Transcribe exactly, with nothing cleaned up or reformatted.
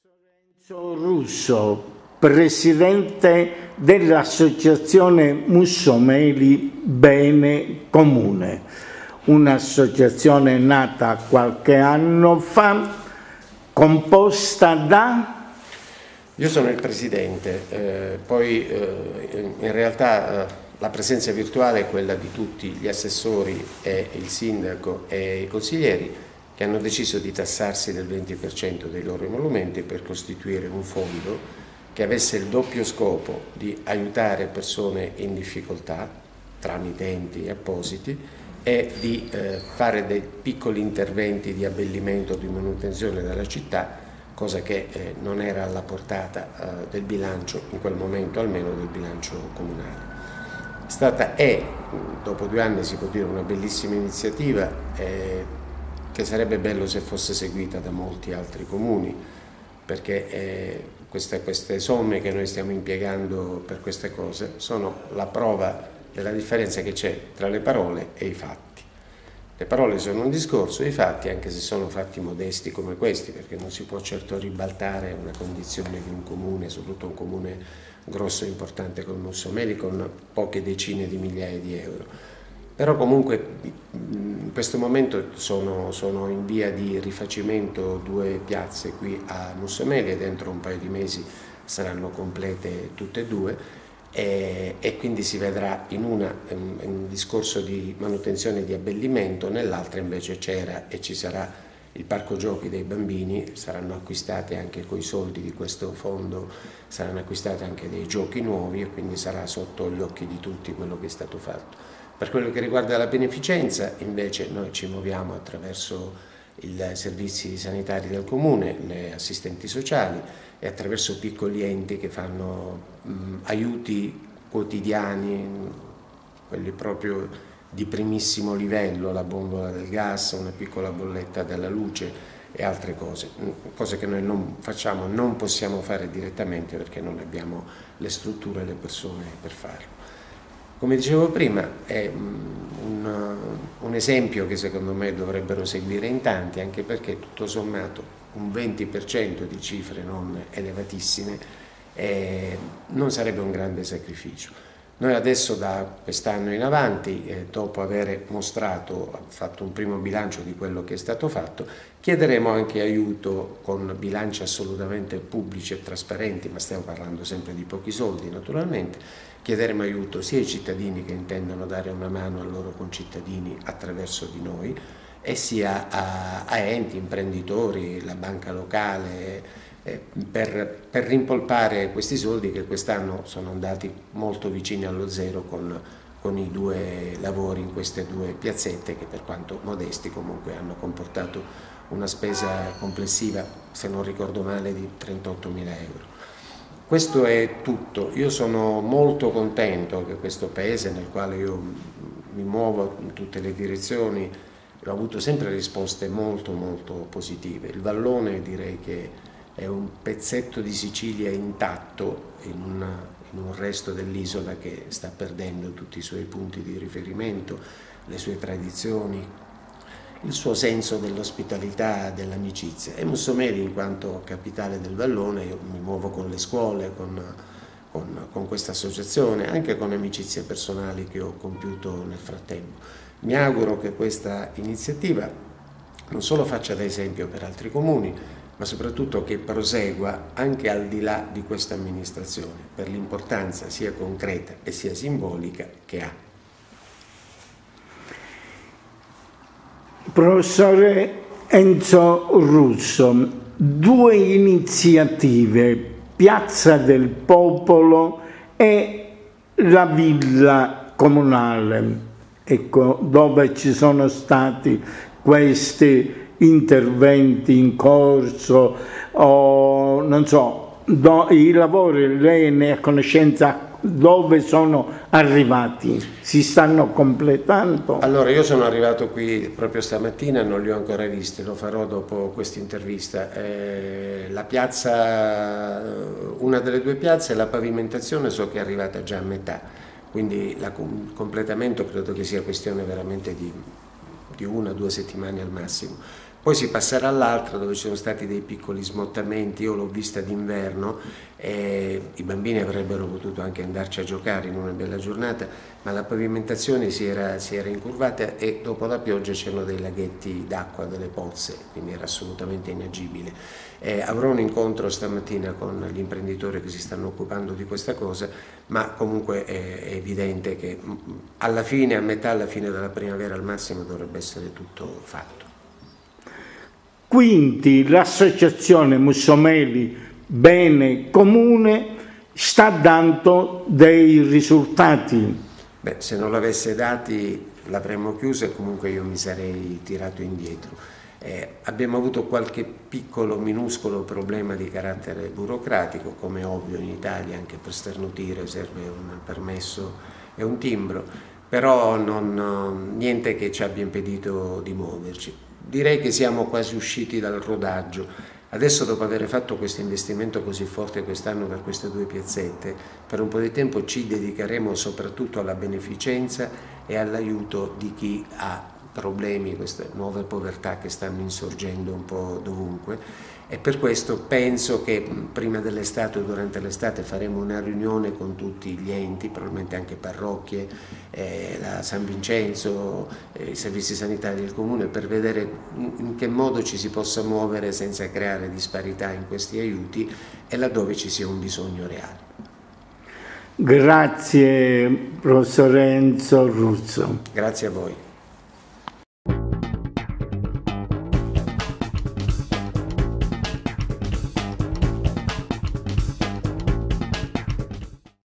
Enzo Russo, presidente dell'associazione Mussomeli Bene Comune, un'associazione nata qualche anno fa, composta da... Io sono il presidente, eh, poi eh, in realtà eh, la presenza virtuale è quella di tutti gli assessori e il sindaco e i consiglieri, che hanno deciso di tassarsi del venti per cento dei loro emolumenti per costituire un fondo che avesse il doppio scopo di aiutare persone in difficoltà tramite enti appositi e di eh, fare dei piccoli interventi di abbellimento o di manutenzione della città, cosa che eh, non era alla portata eh, del bilancio, in quel momento almeno del bilancio comunale. È stata e, dopo due anni si può dire, una bellissima iniziativa, eh, che sarebbe bello se fosse seguita da molti altri comuni, perché eh, queste, queste somme che noi stiamo impiegando per queste cose sono la prova della differenza che c'è tra le parole e i fatti. Le parole sono un discorso, i fatti, anche se sono fatti modesti come questi, perché non si può certo ribaltare una condizione di un comune, soprattutto un comune grosso e importante come Mussomeli, con poche decine di migliaia di euro. Però comunque in questo momento sono, sono in via di rifacimento due piazze qui a Mussomeli e dentro un paio di mesi saranno complete tutte e due e, e quindi si vedrà in una un, un discorso di manutenzione e di abbellimento, nell'altra invece c'era e ci sarà il parco giochi dei bambini, saranno acquistate anche coi soldi di questo fondo, saranno acquistati anche dei giochi nuovi e quindi sarà sotto gli occhi di tutti quello che è stato fatto. Per quello che riguarda la beneficenza, invece, noi ci muoviamo attraverso i servizi sanitari del comune, le assistenti sociali e attraverso piccoli enti che fanno mh, aiuti quotidiani, quelli proprio di primissimo livello, la bombola del gas, una piccola bolletta della luce e altre cose, cose che noi non facciamo, non possiamo fare direttamente perché non abbiamo le strutture e le persone per farlo. Come dicevo prima, è un, un esempio che secondo me dovrebbero seguire in tanti, anche perché tutto sommato un venti per cento di cifre non elevatissime eh, non sarebbe un grande sacrificio. Noi adesso da quest'anno in avanti, eh, dopo aver mostrato, fatto un primo bilancio di quello che è stato fatto, chiederemo anche aiuto con bilanci assolutamente pubblici e trasparenti, ma stiamo parlando sempre di pochi soldi naturalmente. Chiederemo aiuto sia ai cittadini che intendono dare una mano ai loro concittadini attraverso di noi e sia a, a enti, imprenditori, la banca locale, eh, per, per rimpolpare questi soldi che quest'anno sono andati molto vicini allo zero con, con i due lavori in queste due piazzette che, per quanto modesti, comunque hanno comportato una spesa complessiva, se non ricordo male, di trentottomila euro. Questo è tutto. Io sono molto contento che questo paese, nel quale io mi muovo in tutte le direzioni, ho avuto sempre risposte molto molto positive. Il Vallone direi che è un pezzetto di Sicilia intatto in, una, in un resto dell'isola che sta perdendo tutti i suoi punti di riferimento, le sue tradizioni, il suo senso dell'ospitalità, dell'amicizia. E Mussomeli, in quanto capitale del Vallone, io mi muovo con le scuole, con, con, con questa associazione, anche con amicizie personali che ho compiuto nel frattempo. Mi auguro che questa iniziativa non solo faccia da esempio per altri comuni, ma soprattutto che prosegua anche al di là di questa amministrazione, per l'importanza sia concreta e sia simbolica che ha. Professore Enzo Russo, due iniziative, Piazza del Popolo e la Villa Comunale, ecco, dove ci sono stati questi interventi in corso, o non so, do, i lavori, lei ne ha conoscenza, dove sono arrivati? Si stanno completando? Allora, io sono arrivato qui proprio stamattina, non li ho ancora visti, lo farò dopo questa intervista. Eh, la piazza, una delle due piazze, la pavimentazione so che è arrivata già a metà, quindi il completamento credo che sia questione veramente di, di una o due settimane al massimo. Poi si passerà all'altra dove ci sono stati dei piccoli smottamenti, io l'ho vista d'inverno e i bambini avrebbero potuto anche andarci a giocare in una bella giornata, ma la pavimentazione si era, si era incurvata e dopo la pioggia c'erano dei laghetti d'acqua, delle pozze, quindi era assolutamente inagibile. Eh, avrò un incontro stamattina con gli imprenditori che si stanno occupando di questa cosa, ma comunque è, è evidente che alla fine, a metà, alla fine della primavera al massimo dovrebbe essere tutto fatto. Quindi l'associazione Mussomeli Bene Comune sta dando dei risultati? Beh, se non l'avesse dati l'avremmo chiuso e comunque io mi sarei tirato indietro. Eh, abbiamo avuto qualche piccolo, minuscolo problema di carattere burocratico, come ovvio in Italia anche per sternutire serve un permesso e un timbro, però non, niente che ci abbia impedito di muoverci. Direi che siamo quasi usciti dal rodaggio. Adesso, dopo aver fatto questo investimento così forte quest'anno per queste due piazzette, per un po' di tempo ci dedicheremo soprattutto alla beneficenza e all'aiuto di chi ha problemi, queste nuove povertà che stanno insorgendo un po' dovunque, e per questo penso che prima dell'estate o durante l'estate faremo una riunione con tutti gli enti, probabilmente anche parrocchie, eh, la San Vincenzo, eh, i servizi sanitari del comune, per vedere in che modo ci si possa muovere senza creare disparità in questi aiuti e laddove ci sia un bisogno reale. Grazie professor Enzo Russo. Grazie a voi.